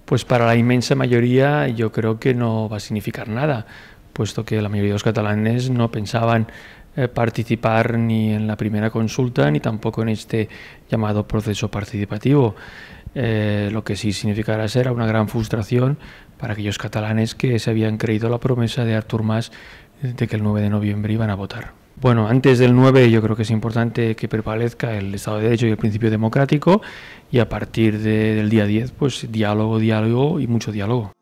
Pues para la inmensa mayoría yo creo que no va a significar nada, puesto que la mayoría de los catalanes no pensaban participar ni en la primera consulta ni tampoco en este llamado proceso participativo. Lo que sí significará será una gran frustración para aquellos catalanes que se habían creído la promesa de Artur Mas de que el 9 de noviembre iban a votar. Bueno, antes del 9 yo creo que es importante que prevalezca el Estado de Derecho y el principio democrático, y a partir del día 10 pues diálogo y mucho diálogo.